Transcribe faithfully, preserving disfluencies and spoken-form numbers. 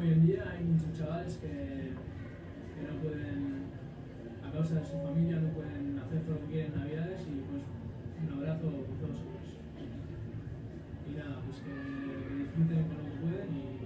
hoy en día hay muchos chavales que, que no pueden, a causa de su familia, no pueden hacer todo lo que quieren en Navidades y pues un abrazo por todos ellos. Y nada, pues que, que disfruten con lo que pueden y